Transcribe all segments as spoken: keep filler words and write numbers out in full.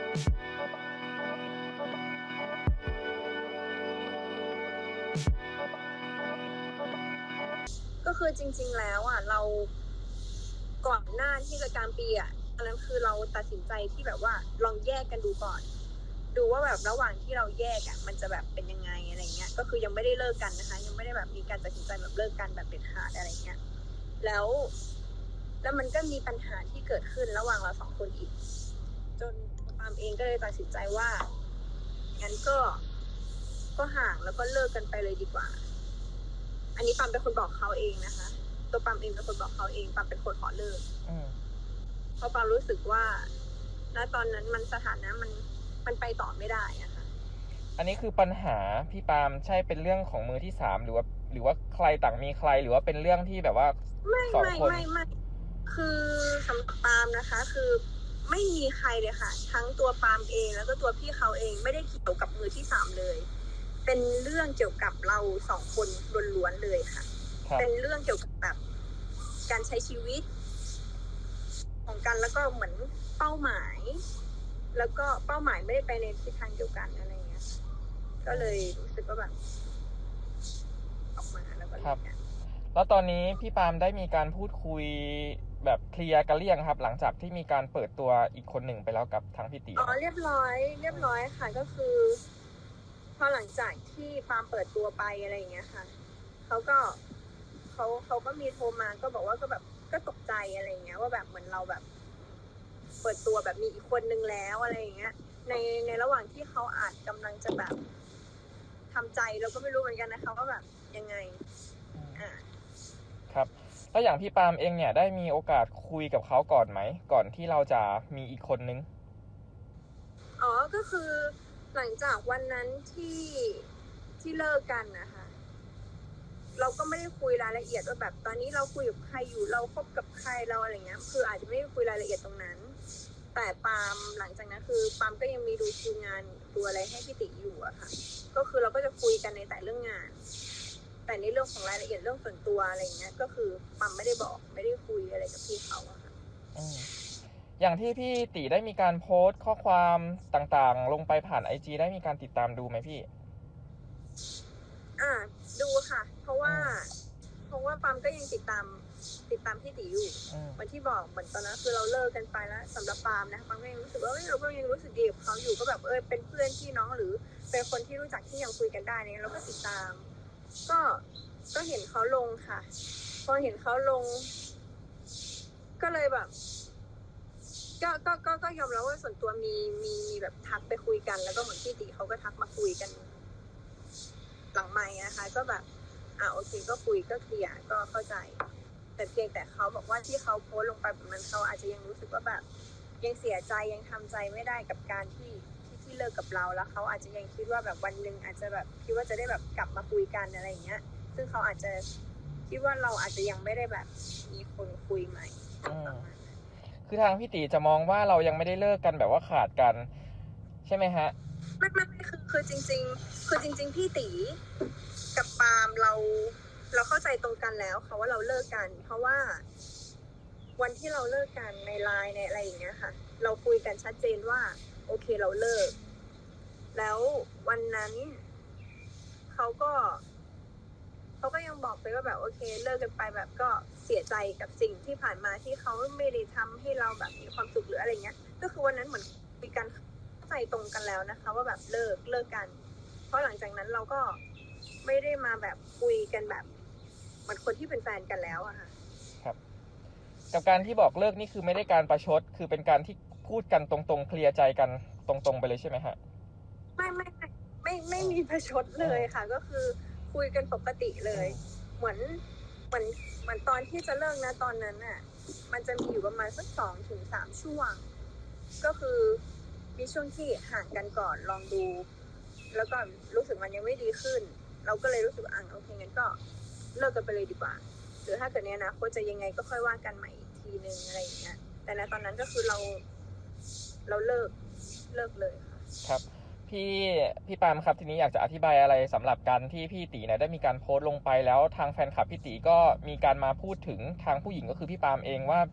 ก็คือจริงๆแล้วอ่ะเราก่อนหน้าที่จะกลางปีอ่ะตอนนั้นคือเราตัดสินใจที่แบบว่าลองแยกกันดูก่อนดูว่าแบบระหว่างที่เราแยกอ่ะมันจะแบบเป็นยังไงอะไรเงี้ยก็คือยังไม่ได้เลิกกันนะคะยังไม่ได้แบบมีการตัดสินใจแบบเลิกกันแบบเด็ดขาดอะไรเงี้ยแล้วแล้วมันก็มีปัญหาที่เกิดขึ้นระหว่างเราสองคนอีกจนปามเองก็เลยตัดสินใจว่างั้นก็ก็ห่างแล้วก็เลิกกันไปเลยดีกว่าอันนี้ปามเป็นคนบอกเขาเองนะคะตัวปามเองเป็นคนบอกเขาเองปามเป็นคนขอเลิกเพราะปามรู้สึกว่าณตอนนั้นมันสถานะมันมันไปต่อไม่ได้อะค่ะอันนี้คือปัญหาพี่ปามใช่เป็นเรื่องของมือที่สามหรือว่าหรือว่าใครต่างมีใครหรือว่าเป็นเรื่องที่แบบว่าไม่สองไม่คนไม่ไม่คือสำหรับปามนะคะคือไม่มีใครเลยค่ะทั้งตัวปามเองแล้วก็ตัวพี่เขาเองไม่ได้เกี่ยวกับมือที่สามเลยเป็นเรื่องเกี่ยวกับเราสองคนล้วนๆเลยค่ะเป็นเรื่องเกี่ยวกับแบบการใช้ชีวิตของกันแล้วก็เหมือนเป้าหมายแล้วก็เป้าหมายไม่ได้ไปในทิศทางเดียวกันอะไรเงี้ยก็เลยรู้สึกว่าแบบออกมาแล้วก็เลยกันแล้วตอนนี้พี่ปามได้มีการพูดคุยแบบเคลียร์กันหรือยังครับหลังจากที่มีการเปิดตัวอีกคนหนึ่งไปแล้วกับทางพี่ตีอ๋อเรียบร้อยเรียบร้อยค่ะก็คือพอหลังจากที่ปามเปิดตัวไปอะไรอย่างเงี้ยค่ะเขาก็เขาเขาก็มีโทรมาก็บอกว่าก็แบบก็ตกใจอะไรอย่างเงี้ยว่าแบบเหมือนเราแบบเปิดตัวแบบมีอีกคนนึงแล้วอะไรอย่างเงี้ยในในระหว่างที่เขาอาจกำลังจะแบบทำใจเราก็ไม่รู้เหมือนกันนะคะว่าแบบยังไงอ่าครับแล้วอย่างพี่ปามเองเนี่ยได้มีโอกาสคุยกับเขาก่อนไหมก่อนที่เราจะมีอีกคนนึงอ๋อก็คือหลังจากวันนั้นที่ที่เลิกกันนะคะเราก็ไม่ได้คุยรายละเอียดว่าแบบตอนนี้เราคุยกับใครอยู่เราคบกับใครเราอะไรเงี้ยคืออาจจะไม่ได้คุยรายละเอียดตรงนั้นแต่ปามหลังจากนั้นคือปามก็ยังมีดูคิวงานดูอะไรให้พี่ติอยู่อะค่ะก็คือเราก็จะคุยกันในแต่เรื่องงานแต่ในเรื่องของรายละเอียดเรื่องส่วนตัวอะไรเงี้ยก็คือปามไม่ได้บอกไม่ได้คุยอะไรกับพี่เขาอะค่ะอย่างที่พี่ติได้มีการโพสต์ข้อความต่างๆลงไปผ่าน ไอ จี ได้มีการติดตามดูไหมพี่อ่าดูค่ะเพราะว่าเพราะว่าปามก็ยังติดตามติดตามพี่ตีอยู่เหมือนที่บอกเหมือนตอนนั้นคือเราเลิกกันไปแล้วสำหรับปามนะปามก็ยังรู้สึกว่าเราก็ยังรู้สึกดีกับเขาอยู่ก็แบบเออเป็นเพื่อนพี่น้องหรือเป็นคนที่รู้จักที่ยังคุยกันได้เนี่ยเราก็ติดตามก็ก็เห็นเขาลงค่ะพอเห็นเขาลงก็เลยแบบก็ก็ก็ก็ยอมรับว่าส่วนตัวมีมีมีแบบทักไปคุยกันแล้วก็เหมือนพี่ตีเขาก็ทักมาคุยกันหลังไมค์นะคะก็แบบอ่าโอเคก็คุยก็เคลียร์ก็เข้าใจแต่เพียงแต่เขาบอกว่าที่เขาโพสลงไปแบบนั้นเขาอาจจะยังรู้สึกว่าแบบยังเสียใจยังทำใจไม่ได้กับการที่ที่ที่เลิกกับเราแล้วเขาอาจจะยังคิดว่าแบบวันหนึ่งอาจจะแบบคิดว่าจะได้แบบกลับมาคุยกันอะไรอย่างเงี้ยซึ่งเขาอาจจะคิดว่าเราอาจจะยังไม่ได้แบบมีคนคุยใหม่คือทางพี่ตีจะมองว่าเรายังไม่ได้เลิกกันแบบว่าขาดกันใช่ไหมฮะไม่ไม่ไม่คือคือจริงๆคือจริงๆพี่ตีกับปาล์มเราเราเข้าใจตรงกันแล้วค่ะว่าเราเลิกกันเพราะว่าวันที่เราเลิกกันในไลน์ในอะไรอย่างเงี้ยค่ะเราคุยกันชัดเจนว่าโอเคเราเลิกแล้ววันนั้นเขาก็เขาก็ยังบอกไปว่าแบบโอเคเลิกกันไปแบบก็เสียใจกับสิ่งที่ผ่านมาที่เขาไม่ได้ทำให้เราแบบมีความสุขหรืออะไรเงี้ยก็คือวันนั้นเหมือนคุยกันเข้าใจตรงกันแล้วนะคะว่าแบบเลิกเลิกกันเพราะหลังจากนั้นเราก็ไม่ได้มาแบบคุยกันแบบเหมือนคนที่เป็นแฟนกันแล้วอะค่ะครับกับการที่บอกเลิกนี่คือไม่ได้การประชดคือเป็นการที่พูดกันตรงๆเคลียร์ใจกันตรงๆไปเลยใช่ไหมฮะไม่ไม่ไม่ไม่ไม่มีประชดเลยค่ะก็คือคุยกันปกติเลยเหมือนเหมือนเหมือนตอนที่จะเลิกนะตอนนั้นน่ะมันจะมีอยู่ประมาณสักสองถึงสามช่วงก็คือมีช่วงที่ห่างกันก่อนลองดูแล้วก็รู้สึกมันยังไม่ดีขึ้นเราก็เลยรู้สึกอ่ะโอเคงั้นก็เลิกกันไปเลยดีกว่าหรือถ้าเกิดในอนาคตจะยังไงก็ค่อยว่ากันใหม่อีกทีนึงอะไรอย่างเงี้ยแต่ในตอนนั้นก็คือเราเราเลิกเลิกเลยค่ะครับพี่พี่ปามครับทีนี้อยากจะอธิบายอะไรสำหรับการที่พี่ตีเนี่ยได้มีการโพสต์ลงไปแล้วทางแฟนคลับพี่ตีก็มีการมาพูดถึงทางผู้หญิงก็คือพี่ปามเองว่า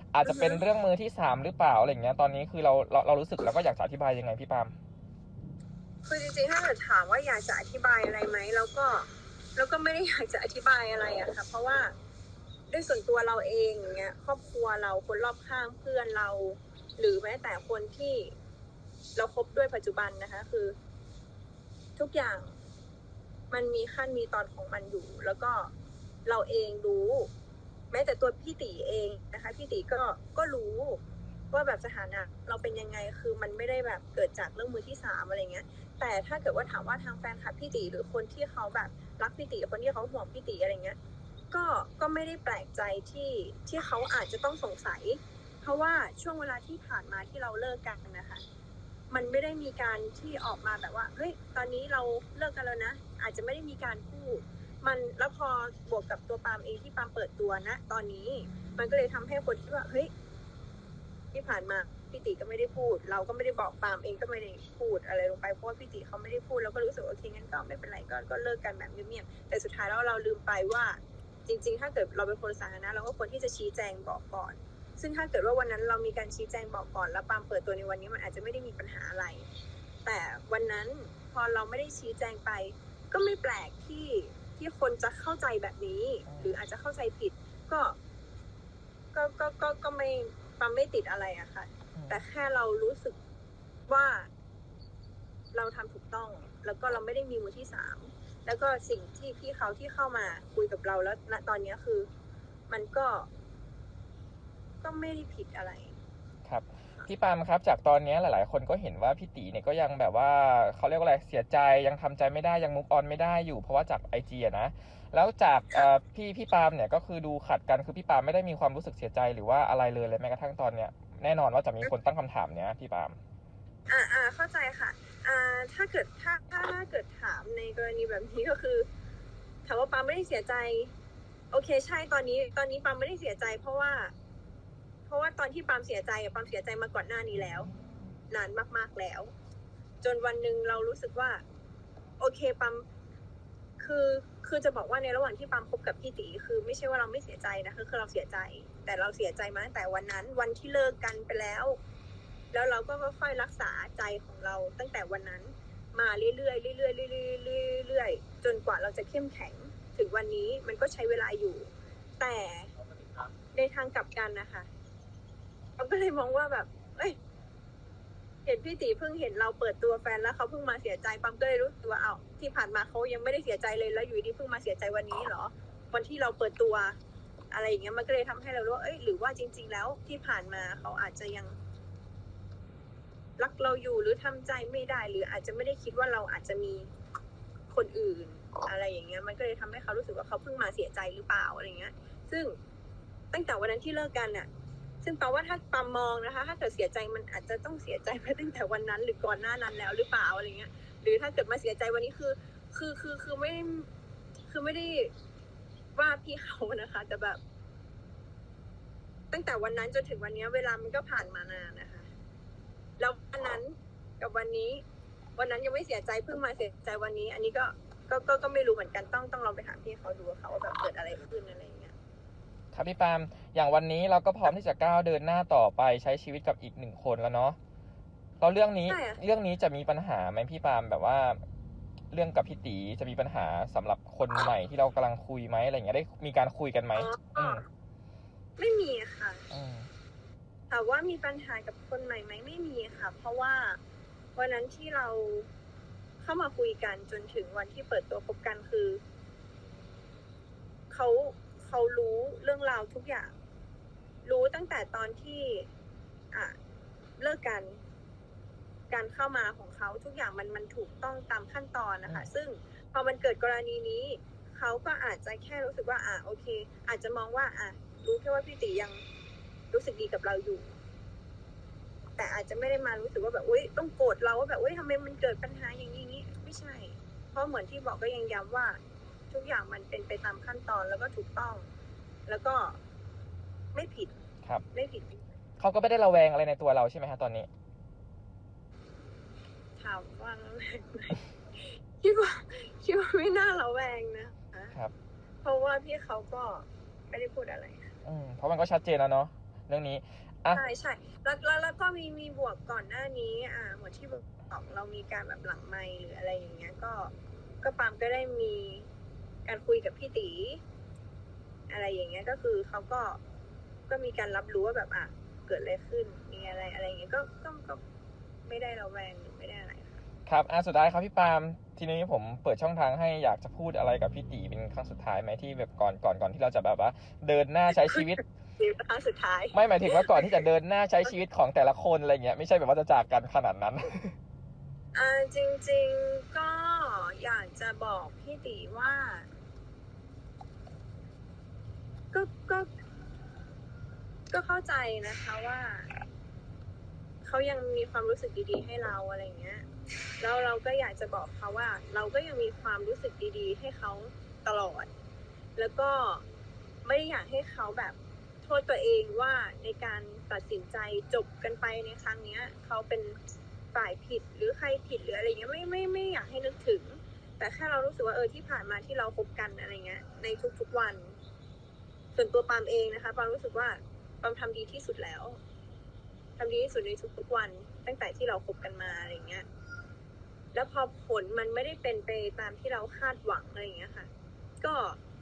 อาจจะเป็นเรื่องมือที่สามหรือเปล่าอะไรอย่างเงี้ยตอนนี้คือเราเราเรารู้สึกแล้วก็อยากจะอธิบายยังไงพี่ปาล์มคือจริงๆถ้าเกิดถามว่าอยากจะอธิบายอะไรไหมแล้วก็แล้วก็ไม่ได้อยากจะอธิบายอะไรอะค่ะเพราะว่าด้วยส่วนตัวเราเองอย่างเงี้ยครอบครัวเราคนรอบข้างเพื่อนเรา หรือแม้แต่คนที่เราคบด้วยปัจจุบันนะคะคือทุกอย่างมันมีขั้นมีตอนของมันอยู่แล้วก็เราเองรู้แม้แต่ตัวพี่ตีเองนะคะพี่ตีก็ก็รู้ว่าแบบสถานะเราเป็นยังไงคือมันไม่ได้แบบเกิดจากเรื่องมือที่สามอะไรเงี้ยแต่ถ้าเกิดว่าถามว่าทางแฟนคลับพี่ตีหรือคนที่เขาแบบรักพี่ตีคนที่เขาห่วงพี่ตีอะไรเงี้ยก็ก็ไม่ได้แปลกใจที่ที่เขาอาจจะต้องสงสัยเพราะว่าช่วงเวลาที่ผ่านมาที่เราเลิกกันนะคะมันไม่ได้มีการที่ออกมาแบบว่าเฮ้ยตอนนี้เราเลิกกันแล้วนะอาจจะไม่ได้มีการพูดมันแล้วพอบวกกับตัวปาล์มเองที่ปาล์มเปิดตัวนะตอนนี้มันก็เลยทำให้คนคิดว่าเฮ้ยที่ผ่านมาพี่ติก็ไม่ได้พูดเราก็ไม่ได้บอกปาล์มเองก็ไม่ได้พูดอะไรลงไปเพราะว่าพี่ติเขาไม่ได้พูดเราก็รู้สึกโอเคงั้นก็ไม่เป็นไรก็ก็เลิกกันแบบเงียบๆแต่สุดท้ายแล้วเราลืมไปว่าจริงๆถ้าเกิดเราเป็นคนสาธารณะเราก็ควรที่จะชี้แจงบอกก่อนซึ่งถ้าเกิดว่าวันนั้นเรามีการชี้แจงบอกก่อนแล้วปาล์มเปิดตัวในวันนี้มันอาจจะไม่ได้มีปัญหาอะไรแต่วันนั้นพอเราไม่ได้ชี้แจงไปก็ไม่แปลกที่ที่คนจะเข้าใจแบบนี้หรืออาจจะเข้าใจผิดก็ก็ก็ก็ก็ไม่ปาล์มไม่ติดอะไรอะค่ะแต่แค่เรารู้สึกว่าเราทำถูกต้องแล้วก็เราไม่ได้มีมือที่สามแล้วก็สิ่งที่พี่เขาที่เข้ามาคุยกับเราแล้วณตอนนี้คือมันก็ก็ไม่ได้ผิดอะไรครับพี่ปาล์มครับจากตอนนี้หลายๆคนก็เห็นว่าพี่ตีเนี่ยก็ยังแบบว่าเขาเรียกว่าอะไรเสียใจยังทำใจไม่ได้ยังมุฟออนไม่ได้อยู่เพราะว่าจากไอจีนะแล้วจากพี่พี่ปาล์มเนี่ยก็คือดูขัดกันคือพี่ปาล์มไม่ได้มีความรู้สึกเสียใจหรือว่าอะไรเลยเลยแม้กระทั่งตอนเนี้ยแน่นอนว่าจะมีคนตั้งคำถามเนี้ยพี่ปาล์มอ่าอ่าเข้าใจค่ะอ่าถ้าเกิดถ้าถ้าถ้าเกิดถามในกรณีแบบนี้ก็คือถามว่าปาไม่ได้เสียใจโอเคใช่ตอนนี้ตอนนี้ปาไม่ได้เสียใจเพราะว่าเพราะว่าตอนที่ปามเสียใจปามเสียใจมาก่อนหน้านี้แล้วนานมากๆแล้วจนวันหนึ่งเรารู้สึกว่าโอเคปามคือคือจะบอกว่าในระหว่างที่ปามคบกับพี่ตีคือไม่ใช่ว่าเราไม่เสียใจนะคะคือเราเสียใจแต่เราเสียใจมาตั้งแต่วันนั้นวันที่เลิกกันไปแล้วแล้วเราก็ค่อยๆรักษาใจของเราตั้งแต่วันนั้นมาเรื่อยๆเรื่อยๆเรื่อยๆเรื่อยๆจนกว่าเราจะเข้มแข็งถึงวันนี้มันก็ใช้เวลาอยู่แต่ในทางกลับกันนะคะเราก็เลยมองว่าแบบเอ้ยเห็นพี่ตีเพิ่งเห็นเราเปิดตัวแฟนแล้วเขาเพิ่งมาเสียใจปั๊มก็เลยรู้สึกว่าเอาที่ผ่านมาเขายังไม่ได้เสียใจเลยแล้วอยู่ดีเพิ่งมาเสียใจวันนี้เหรอวันที่เราเปิดตัวอะไรอย่างเงี้ยมันก็เลยทำให้เรารู้ว่าเอ้ยหรือว่าจริงๆแล้วที่ผ่านมาเขาอาจจะยังรักเราอยู่หรือทำใจไม่ได้หรืออาจจะไม่ได้คิดว่าเราอาจจะมีคนอื่นอะไรอย่างเงี้ยมันก็เลยทำให้เขารู้สึกว่าเขาเพิ่งมาเสียใจหรือเปล่าอะไรเงี้ยซึ่งตั้งแต่วันนั้นที่เลิกกันน่ะซึ่งแปลว่าถ้าปามมองนะคะถ้าเกิดเสียใจมันอาจจะต้องเสียใจมาตั้งแต่วันนั้นหรือก่อนหน้านั้นแล้วหรือเปล่าอะไรเงี้ยหรือถ้าเกิดมาเสียใจวันนี้คือคือคือคือไม่คือไม่ได้ว่าพี่เขานะคะแต่แบบตั้งแต่วันนั้นจนถึงวันนี้เวลามันก็ผ่านมานานนะคะแล้ววันนั้นกับวันนี้วันนั้นยังไม่เสียใจเพิ่งมาเสียใจวันนี้อันนี้ก็ก็ก็ก็ไม่รู้เหมือนกันต้องต้องลองไปถามพี่เขาดูเขาว่าแบบเกิดอะไรขึ้นอะไรอย่างเงี้ยครับพี่ปาล์มอย่างวันนี้เราก็พร้อมที่จะก้าวเดินหน้าต่อไปใช้ชีวิตกับอีกหนึ่งคนแล้วเนาะเราเรื่องนี้เรื่องนี้จะมีปัญหาไหมพี่ปาล์มแบบว่าเรื่องกับพี่ตีจะมีปัญหาสำหรับคนใหม่ที่เรากำลังคุยไหมอะไรเงี้ยได้มีการคุยกันไหมอืมไม่มีค่ะอืมถามว่ามีปัญหากับคนใหม่ไหมไม่มีค่ะเพราะว่าวันนั้นที่เราเข้ามาคุยกันจนถึงวันที่เปิดตัวคบกันคือเขาเขารู้เรื่องราวทุกอย่างรู้ตั้งแต่ตอนที่อ่ะเลิกกันการเข้ามาของเขาทุกอย่างมันมันถูกต้องตามขั้นตอนนะคะซึ่งพอมันเกิดกรณีนี้เขาก็อาจจะแค่รู้สึกว่าอ่ะโอเคอาจจะมองว่าอ่ะรู้แค่ว่าพี่ตียังรู้สึกดีกับเราอยู่แต่อาจจะไม่ได้มารู้สึกว่าแบบอุ้ยต้องโกรธเราว่าแบบอุ้ยทำไมมันเกิดปัญหาอย่างนี้นี้ไม่ใช่เพราะเหมือนที่บอกก็ยังย้ำว่าทุกอย่างมันเป็นไปตามขั้นตอนแล้วก็ถูกต้องแล้วก็ไม่ผิดครับไม่ผิดเขาก็ไม่ได้ระแวงอะไรในตัวเราใช่ไหมฮะตอนนี้ถามว่าระแวงไหมคิดว่าคิดว่าไม่น่าระแวงนะครับเพราะว่าพี่เขาก็ไม่ได้พูดอะไรอืมเพราะมันก็ชัดเจนแล้วเนาะเรื่องนี้ใช่ใช่แล้วแล้วแล้วก็มีมีบวกก่อนหน้านี้อ่าเหมือนที่บอกเรามีการแบบหลังไมค์หรืออะไรอย่างเงี้ยก็ก็ปามก็ได้มีการคุยกับพี่ตีอะไรอย่างเงี้ยก็คือเขาก็ก็มีการรับรู้ว่าแบบอ่ะเกิดอะไรขึ้นมีอะไรอะไรอย่างเงี้ยก็ก็ก็ไม่ได้ระแวงไม่ได้อะไรค่ะครับอ่ะสุดท้ายครับพี่ปาล์มทีนี้ผมเปิดช่องทางให้อยากจะพูดอะไรกับพี่ตีเป็นครั้งสุดท้ายไหมที่แบบก่อนก่อนก่อนที่เราจะแบบว่าเดินหน้าใช้ชีวิตครั้งสุดท้ายไม่หมายถึงว่าก่อนที่จะเดินหน้าใช้ชีวิตของแต่ละคนอะไรเงี้ยไม่ใช่แบบว่าจะจากกันขนาดนั้นอ่าจริงๆก็อยากจะบอกพี่ตีว่าก็ก็ก็เข้าใจนะคะว่าเขายังมีความรู้สึกดีๆให้เราอะไรเงี้ยแล้วเราก็อยากจะบอกเขาว่าเราก็ยังมีความรู้สึกดีๆให้เขาตลอดแล้วก็ไม่ได้อยากให้เขาแบบโทษตัวเองว่าในการตัดสินใจจบกันไปในครั้งนี้เขาเป็นฝ่ายผิดหรือใครผิดหรืออะไรเงี้ยไม่ไม่ไม่อยากให้นึกถึงแต่แค่เรารู้สึกว่าเออที่ผ่านมาที่เราคบกันอะไรเงี้ยในทุกๆวันส่วนตัวปามเองนะคะปามรู้สึกว่าปามทำดีที่สุดแล้วทำดีที่สุดในทุกๆวันตั้งแต่ที่เราคบกันมาอะไรเงี้ยแล้วพอผลมันไม่ได้เป็นไปตามที่เราคาดหวังอะไรเงี้ยค่ะก็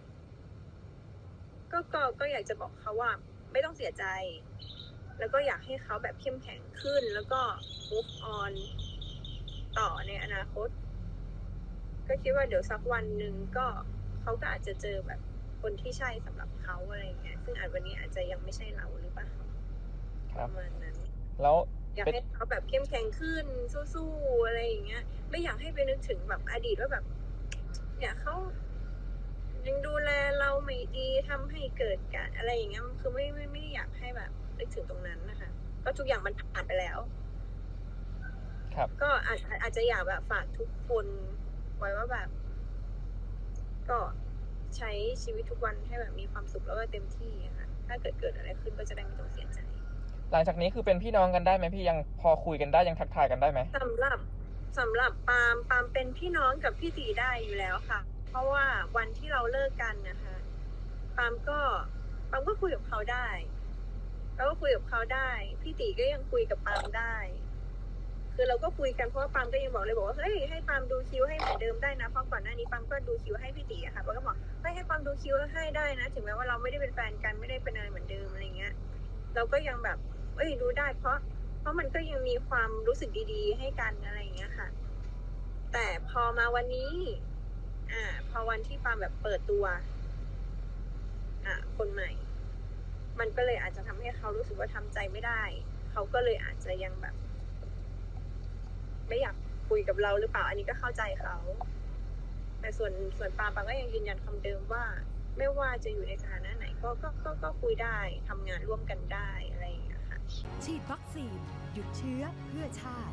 ก็ก็ก็อยากจะบอกเขาว่าไม่ต้องเสียใจแล้วก็อยากให้เขาแบบเข้มแข็งขึ้นแล้วก็ move on ต่อในอนาคตก็คิดว่าเดี๋ยวสักวันหนึ่งก็เขาก็อาจจะเจอแบบคนที่ใช่สำหรับเขาอะไรเงี้ยซึ่งอาจวันนี้อาจจะยังไม่ใช่เราหรือเปล่าประมาณนั้นแล้วอยากให้เขาแบบเข้มแข็งขึ้นสู้ๆอะไรอย่างเงี้ยไม่อยากให้ไปนึกถึงแบบอดีตว่าแบบเนี่ยเขายังดูแลเราไม่ดีทำให้เกิดการอะไรอย่างเงี้ยคือไม่ไม่ไม่อยากให้แบบนึกถึงตรงนั้นนะคะก็ทุกอย่างมันผ่านไปแล้วครับก็อาจอาจจะอยากแบบฝากทุกคนไว้ว่าแบบก็ใช้ชีวิตทุกวันให้แบบมีความสุขแล้วก็เต็มที่ค่ะถ้าเกิดเกิดอะไรขึ้นก็จะได้ไม่ต้องเสียใจหลังจากนี้คือเป็นพี่น้องกันได้ไหมพี่ยังพอคุยกันได้ยังทักทายกันได้ไหมสำหรับสำหรับปามปามเป็นพี่น้องกับพี่ตีได้อยู่แล้วค่ะเพราะว่าวันที่เราเลิกกันนะคะปามก็ปามก็คุยกับเขาได้เราก็คุยกับเขาได้พี่ตีก็ยังคุยกับปามได้คือเราก็คุยกันเพราะว่าปามก็ยังบอกเลยบอกว่าเฮ้ยให้ปามดูคิวให้เหมือนเดิมได้นะเพราะก่อนหน้านี้ปามก็ดูคิวให้พี่ตีอะค่ะปามก็บอกเฮ้ยให้ปามดูคิวให้ได้นะถึงแม้ว่าเราไม่ได้เป็นแฟนกันไม่ได้เป็นอะไรเหมือนเดิมอะไรเงี้ยเราก็ยังแบบเอ้ยดูได้เพราะเพราะมันก็ยังมีความรู้สึกดีๆให้กันอะไรอย่างเงี้ยค่ะแต่พอมาวันนี้อ่าพอวันที่ปามแบบเปิดตัวอ่าคนใหม่มันก็เลยอาจจะทำให้เขารู้สึกว่าทำใจไม่ได้เขาก็เลยอาจจะยังแบบไม่อยากคุยกับเราหรือเปล่าอันนี้ก็เข้าใจเขาแต่ส่วนส่วนปามปามก็ยังยืนยันคำเดิมว่าไม่ว่าจะอยู่ในสถานะไหนก็ก็ก็ก็คุยได้ทำงานร่วมกันได้อะไรอย่างเงี้ยค่ะฉีดวัคซีนหยุดเชื้อเพื่อชาติ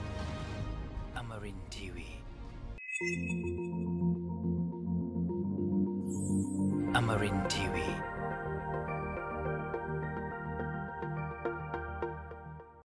Amarin ที วี Amarin ที วี